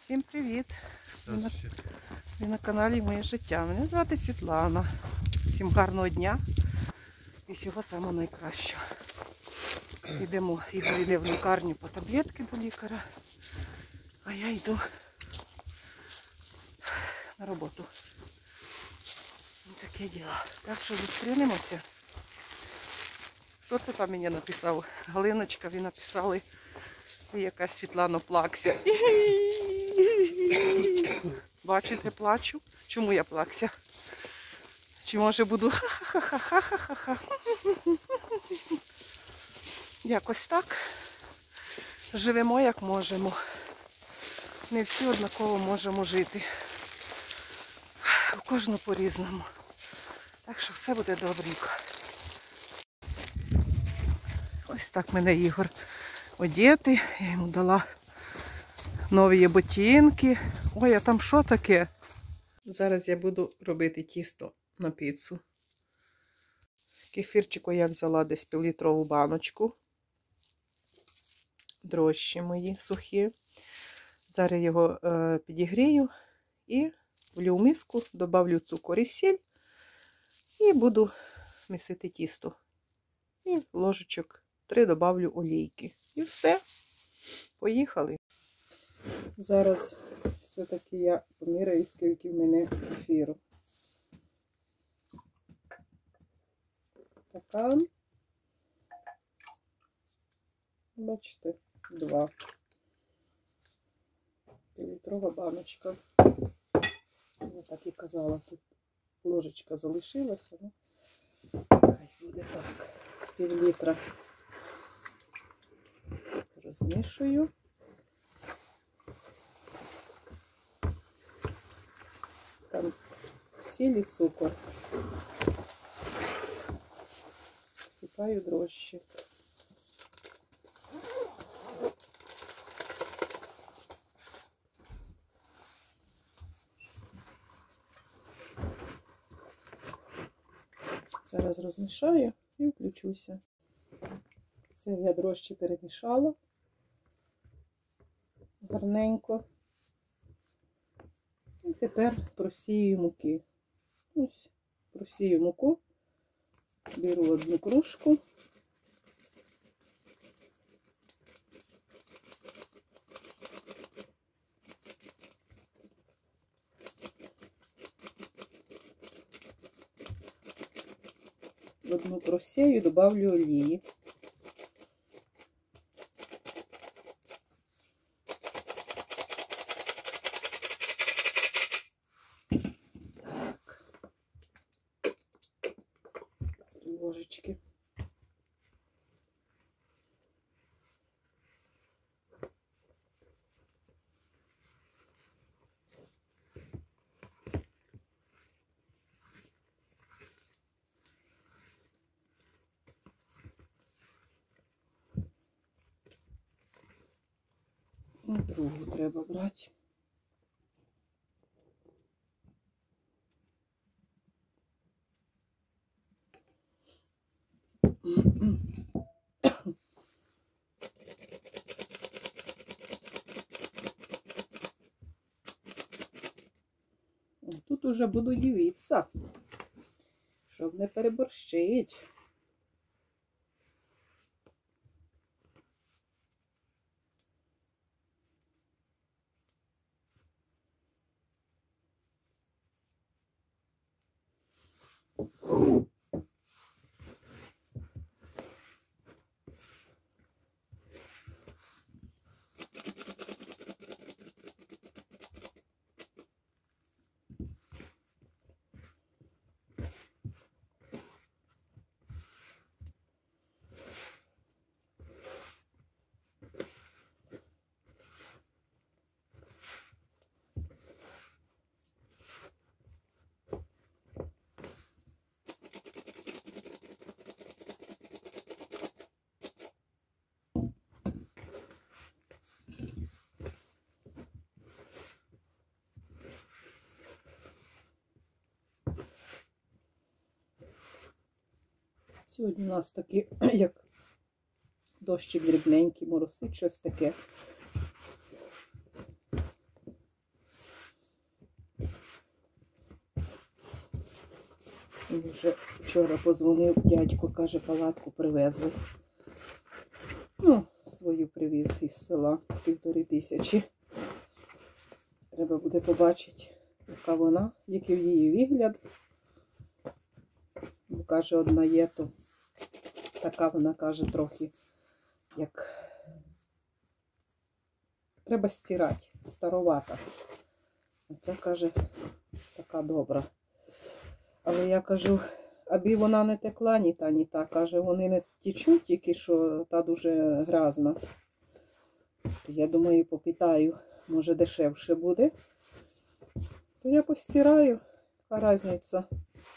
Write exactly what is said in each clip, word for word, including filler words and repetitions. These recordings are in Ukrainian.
Всім привіт! Ви на, ви на каналі Моє життя. Мене звати Світлана. Всім гарного дня і всього самого найкращого. Йдемо, Ігор йде в лікарню по таблетки до лікаря, а я йду на роботу. Ось таке діло. Так що зустрінемося. Хто це там мені написав? Галиночка, ви написали, ви якась Світлана плакся. Бачите, плачу. Чому я плакся? Чи може буду ха-ха-ха-ха-ха-ха-ха. Якось так. Живемо як можемо. Не всі однаково можемо жити. У кожного по-різному. Так що все буде добренько. Ось так мене Ігор одіти. Я йому дала нові ботинки. Ой, а там що таке? Зараз я буду робити тісто на піцу. Кефірчику я взяла десь півлітрову баночку. Дрожжі мої сухі. Зараз його е, підігрію і влю в миску, добавлю цукор і сіль і буду місити тісто. І ложечок три добавлю олійки. І все. Поїхали. Зараз все-таки я поміряю, скільки в мене кефіру. Стакан. Бачите, два. Півлітрова баночка. Я так і казала, тут ложечка залишилася. Ну, хай буде так. Пів літра. Розмішую. Там сіль і цукор. Всипаю дрожжі. Зараз розмішаю і включуся. Все, я дрожжі перемішала гарненько. І тепер просію муки. Ось, просію муку, беру одну кружку. В одну просію добавлю олії. Ложечки. Другу треба брати. Тут уже буду дивитися, щоб не переборщить. Сьогодні у нас такі, як дощик дрібненький, моросить, щось таке. Він вже вчора позвонив дядько, каже, палатку привезли. Ну, свою привіз із села, півтори тисячі. Треба буде побачити, яка вона, який її вигляд. Бо, каже, одна є, то така вона, каже, трохи, як треба стирати, старовата. А ця, каже, така добра. Але я кажу, аби вона не текла ні та, ні та. Каже, вони не тічуть, тільки що та дуже грязна. Я думаю, попитаю, може дешевше буде. То я постираю, яка різниця.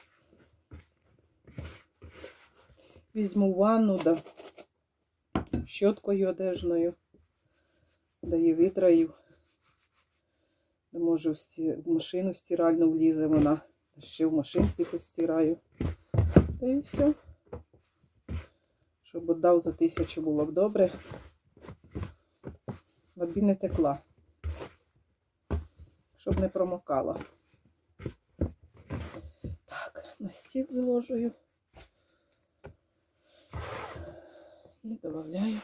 Візьму ванну, да, щоткою одежною, да її відраю. Да, може, в машину стиральну влізе вона. Ще в машинці постираю. Та і все. Щоб віддав за тисячу, було б добре. Аби не текла. Щоб не промокала. Так, на стіл виложую. І додаю.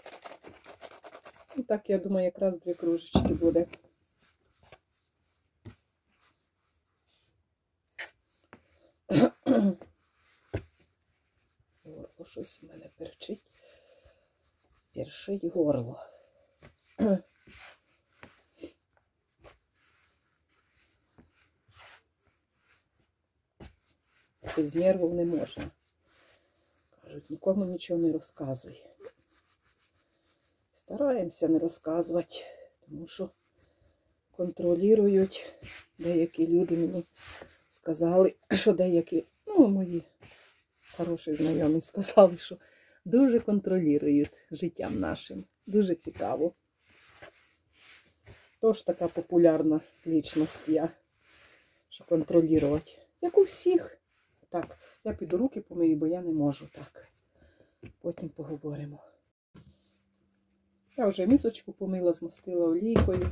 І так, я думаю, якраз дві кружечки буде. Горло щось у мене перчить. Першить горло. Без нервів не можна. Кажуть, нікому нічого не розказуй. Стараємося не розказувати, тому що контролюють. Деякі люди мені сказали, що деякі, ну, мої хороші знайомі сказали, що дуже контролюють життям нашим. Дуже цікаво. Тож така популярна лічність я, що контролювати. Як у всіх. Так, я піду руки помию, бо я не можу так. Потім поговоримо. Я вже місочку помила, змастила олійкою.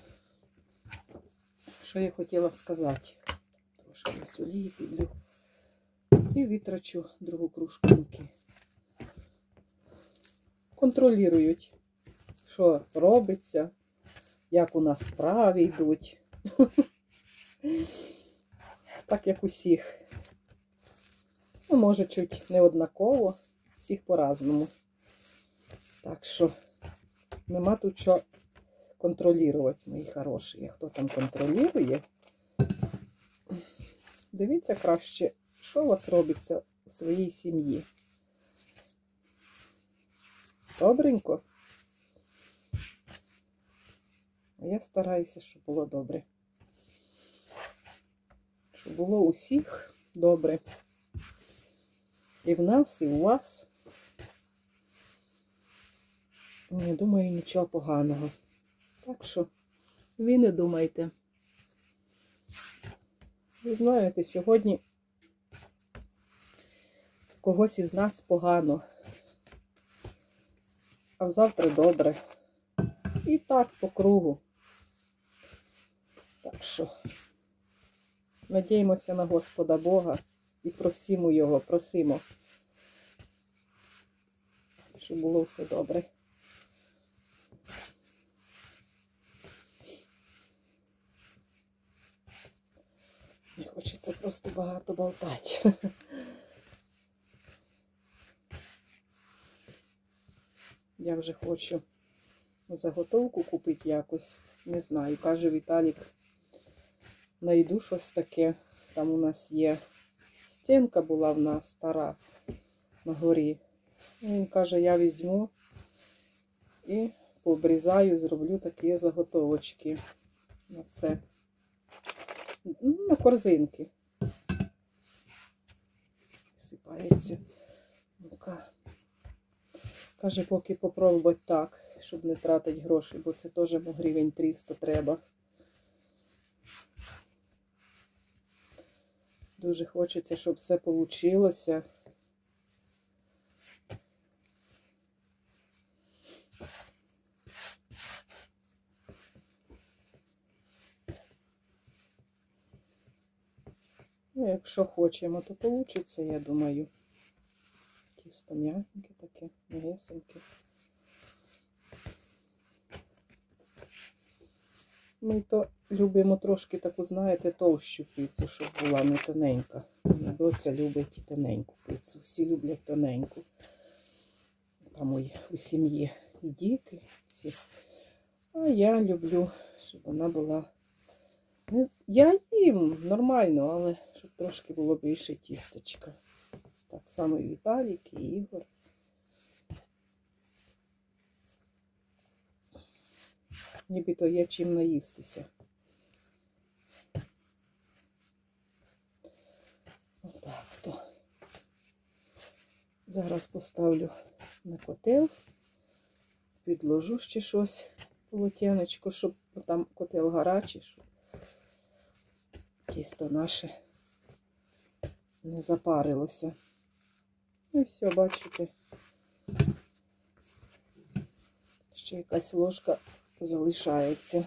Що я хотіла сказати? Трошки ось олії підлю. І витрачу другу кружку муки. Контролюють, що робиться, як у нас справи йдуть. Так, як усіх. Ну, може, чуть не однаково, всіх по-разному. Так що, нема тут що контролювати, мої хороші. Хто там контролює, дивіться краще, що у вас робиться у своїй сім'ї. Добренько. А я стараюся, щоб було добре. Щоб було усіх добре. І в нас, і у вас. Не думаю, нічого поганого. Так що, ви не думайте. Ви знаєте, сьогодні когось із нас погано, а завтра добре. І так по кругу. Так що, надіємося на Господа Бога і просимо Його, просимо, щоб було все добре. Не хочеться просто багато болтати. Я вже хочу заготовку купити якось. Не знаю, каже Віталік, знайду щось таке. Там у нас є стінка була в нас стара на горі. Він каже, я візьму і пообрізаю, зроблю такі заготовочки на це. На корзинки. Сипається мука. Каже, поки попробувати так, щоб не тратити гроші, бо це теж гривень триста треба. Дуже хочеться, щоб все вийшло. Ну, якщо хочемо, то вийде, я думаю. Тісто м'ягеньке таке, м'ясеньке. Ми то любимо трошки таку, знаєте, товщу піцу, щоб була не тоненька. Моя доця любить тоненьку піцу. Всі люблять тоненьку. Там у, у сім'ї і діти всі. А я люблю, щоб вона була... Я їм нормально, але щоб трошки було більше тістечка. Так само і Віталік, і Ігор. Нібито є чим наїстися. Отак то. Зараз поставлю на котел, підложу ще щось, полотенечко, щоб там котел гарячий, щоб тісто наше не запарилося. І все, бачите, ще якась ложка залишається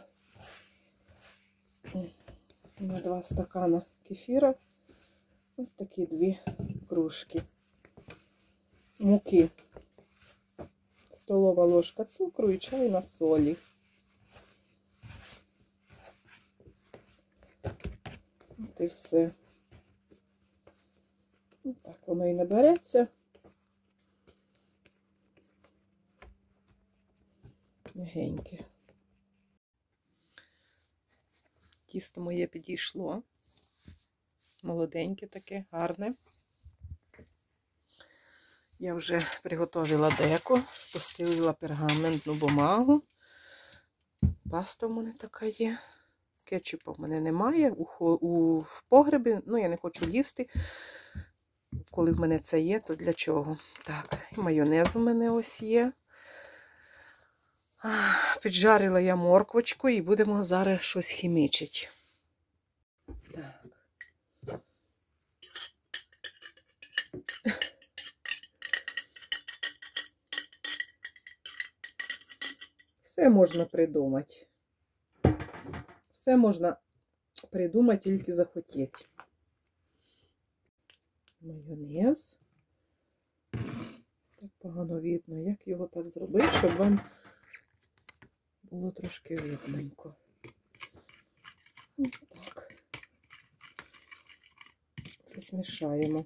на два стакана кефіра. Ось такі дві кружки муки, столова ложка цукру і чайна солі. От і все. Ось так воно і набереться. Мягеньке. Тісто моє підійшло. Молоденьке таке, гарне. Я вже приготувала деко, постелила пергаментну бумагу. Паста в мене така є. Кетчупа в мене немає. У, у, в погребі, ну я не хочу їсти. Коли в мене це є, то для чого? Так, і майонез у мене ось є. Піджарила я морквочку і будемо зараз щось хімічити. Так. Все можна придумати. Все можна придумати, тільки захотіти. Майонез. Так погано видно, як його так зробити, щоб вам було трошки видненько. Ось так. Змішаємо.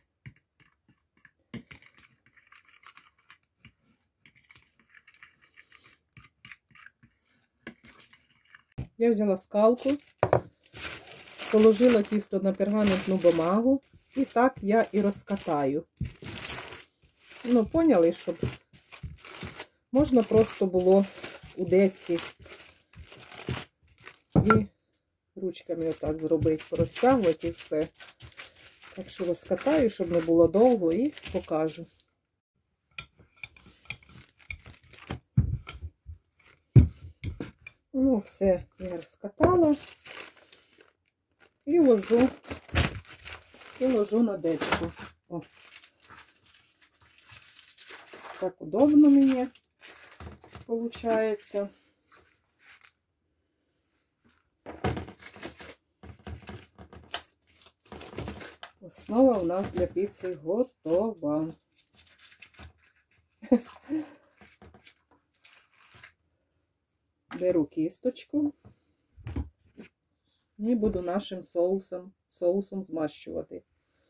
Я взяла скалку, положила тісто на пергаментну бумагу і так я і розкатаю. Ну, поняли, щоб можна просто було у деці і ручками отак зробити, розтягувати і все. Так що розкатаю, щоб не було довго, і покажу. Ну, все, я розкатала і ложу, і ложу на дечку. О. Так удобно мені виходить. Основа у нас для піци готова. Беру кісточку і буду нашим соусом, соусом змащувати.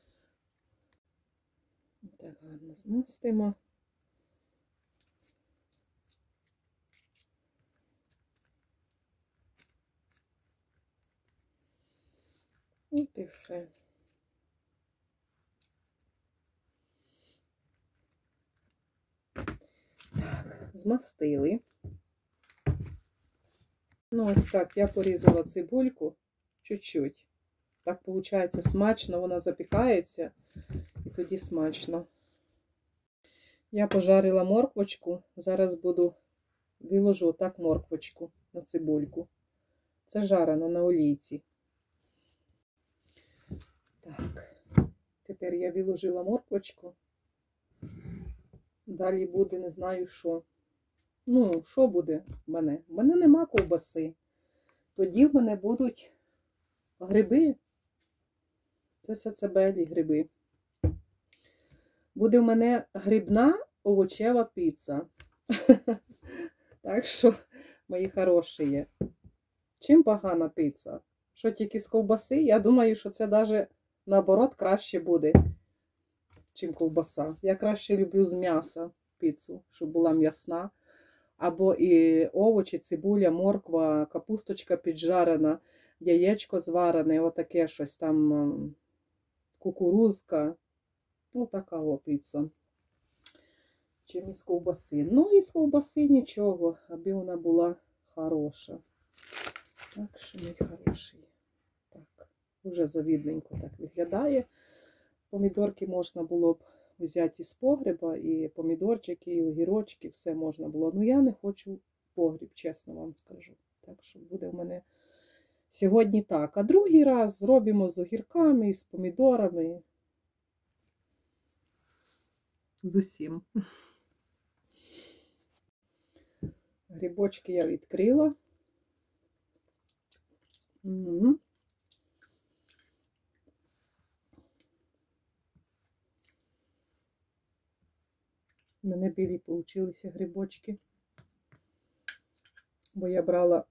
Так, гарно змастимо. От і все. Так, змастили. Ну, ось так, я порізала цибульку чуть-чуть. Так, виходить, смачно, вона запікається, і тоді смачно. Я пожарила морквочку, зараз буду, виложу так морквочку на цибульку. Це жарено на олійці. Так, тепер я виложила морквочку. Далі буде, не знаю що. Ну, що буде в мене? В мене нема ковбаси. Тоді в мене будуть гриби. Це сацебелі гриби. Буде в мене грибна овочева піца. Так що, мої хороші є. Чим погана піца? Що тільки з ковбаси? Я думаю, що це навіть наоборот краще буде, чим ковбаса. Я краще люблю з м'яса піцу, щоб була м'ясна. Або і овочі, цибуля, морква, капусточка піджарена, яєчко зварене, отаке щось там, кукурузка. Отака о піца. Чим із ковбаси. Ну, із ковбаси нічого, аби вона була хороша. Так що, мій хороший. Так, вже завідненько так виглядає. Помідорки можна було б взяти з погреба, і помідорчики, і огірочки, все можна було. Ну, я не хочу погріб, чесно вам скажу. Так що буде в мене сьогодні так. А другий раз зробимо з огірками, з помідорами. З усім. Грибочки я відкрила. Угу. У мене білі получилися грибочки. Бо я брала,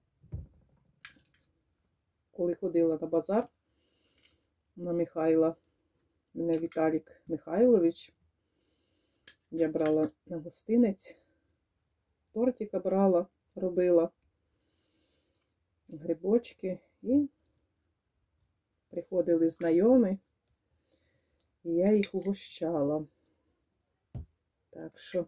коли ходила на базар, на Михайла, мене Віталік Михайлович, я брала на гостинець, тортика брала, робила грибочки, і приходили знайомі, і я їх угощала. Так що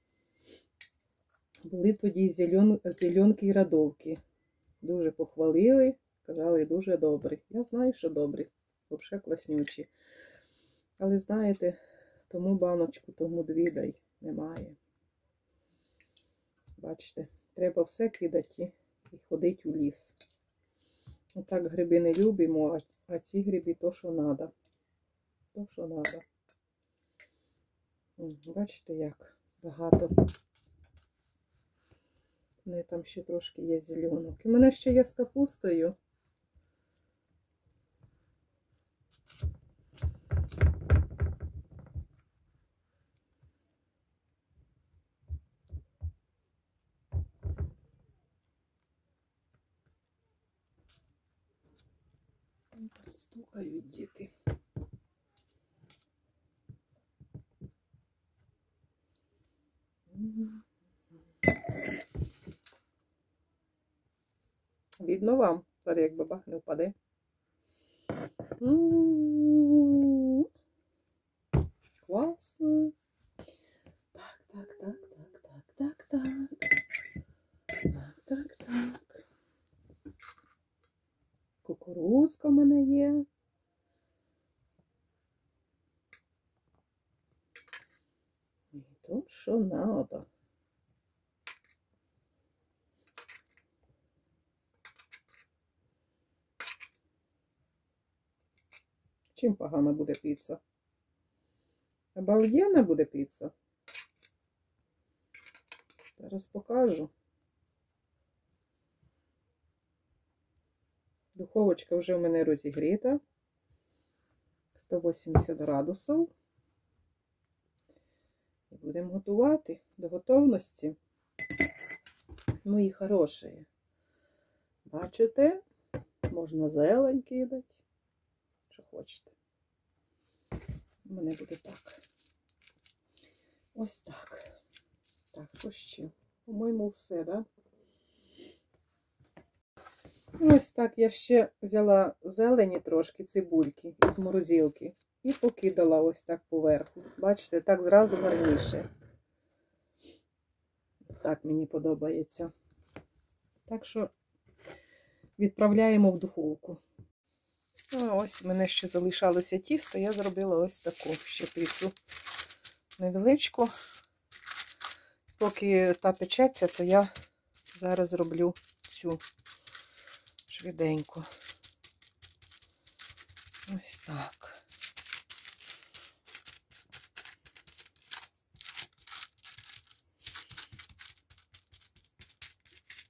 були тоді зелен... зеленки і радовки. Дуже похвалили, казали, дуже добрі. Я знаю, що добрі, взагалі класнючі. Але знаєте, тому баночку, тому дві дай немає. Бачите, треба все кидати і ходити у ліс. Отак гриби не любимо, а ці гриби то, що треба. То, що треба. Бачите, як багато. У мене там ще трошки є зеленок. І в мене ще є з капустою. Стукають діти. Видно вам? Зараз як бабах не впаде. Класно. Так, так, так, так, так, так, так. Так, так, так. Кукурузка в мене є. І то, що надо. Чим погана буде піца? Обалденна буде піца. Зараз покажу. Духовочка вже в мене розігріта. сто вісімдесят градусів. І будемо готувати до готовності. Мої хороші. Бачите? Можна зелень кидати. Що хочете. У мене буде так. Ось так. Так, що ще? По-моєму, все, да? Ось так я ще взяла зелені трошки, цибульки із морозилки. І покидала ось так поверху. Бачите, так зразу гарніше. Так мені подобається. Так що відправляємо в духовку. А ось у мене ще залишалося тісто, я зробила ось таку ще піцу невеличку. Поки та печеться, то я зараз зроблю цю швиденько. Ось так.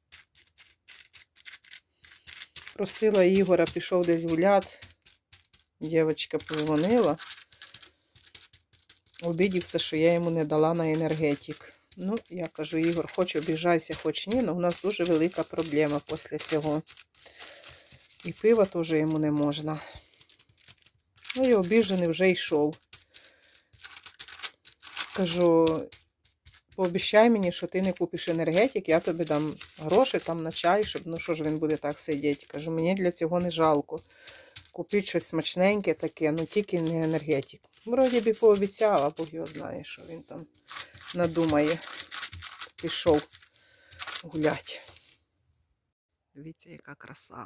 Просила Ігора, пішов десь гуляти. Дівчинка позвонила, обідівся, що я йому не дала на енергетик. Ну, я кажу, Ігор, хоч обіжайся, хоч ні, але в нас дуже велика проблема після цього. І пива теж йому не можна. Ну і обіжений вже йшов. Кажу, пообіщай мені, що ти не купиш енергетик, я тобі дам гроші там на чай, щоб, ну що ж він буде так сидіти. Кажу, мені для цього не жалко. Купіть щось смачненьке таке, ну тільки не енергетик. Вроді би пообіцяла, Бог його знає, що він там надумає. Пішов гулять. Дивіться, яка краса.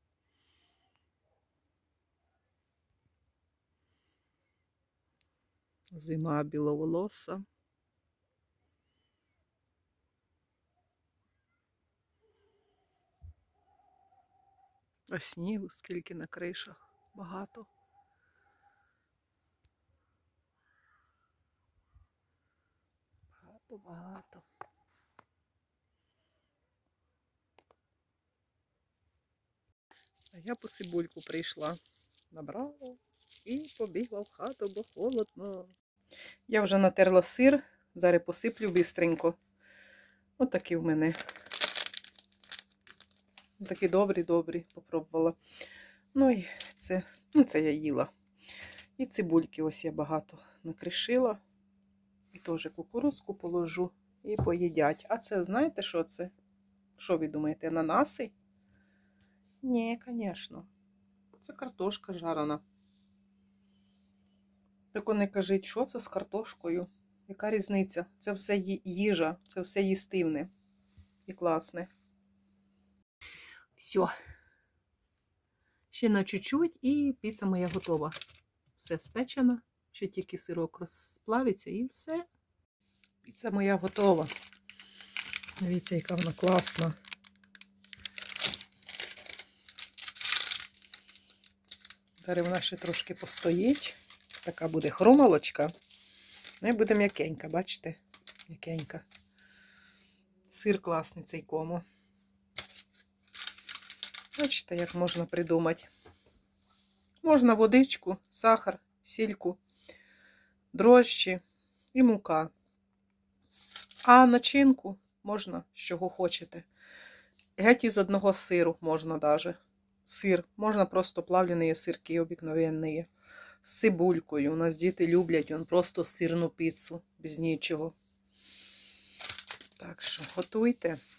Зима біловолоса. А снігу скільки на кришах. Багато. Багато-багато. А я по цибульку прийшла. Набрала і побігла в хату, бо холодно. Я вже натерла сир, зараз посиплю бистренько. Ось такі в мене. Такі добрі-добрі, попробувала. Ну і це, ну це я їла. І цибульки ось я багато накришила. І теж кукурузку положу і поїдять. А це, знаєте, що це? Що ви думаєте, ананаси? Ні, звісно. Це картошка жарена. Так не кажіть, що це з картошкою? Яка різниця? Це все їжа, це все їстивне і класне. Все. Ще на чуть-чуть і піца моя готова. Все спечено. Ще тільки сирок розплавиться і все. Піца моя готова. Дивіться, яка вона класна. Зараз вона ще трошки постоїть. Така буде хрумалочка. Ну і буде м'якенька, бачите? М'якенька. Сир класний цей комо. Бачите, як можна придумати. Можна водичку, сахар, сільку, дрожжі і мука. А начинку можна, з чого хочете. Геть із одного сиру можна даже. Сир. Можна просто плавлені сирки обикновенні. З цибулькою. У нас діти люблять он просто сирну піцу. Без нічого. Так що готуйте.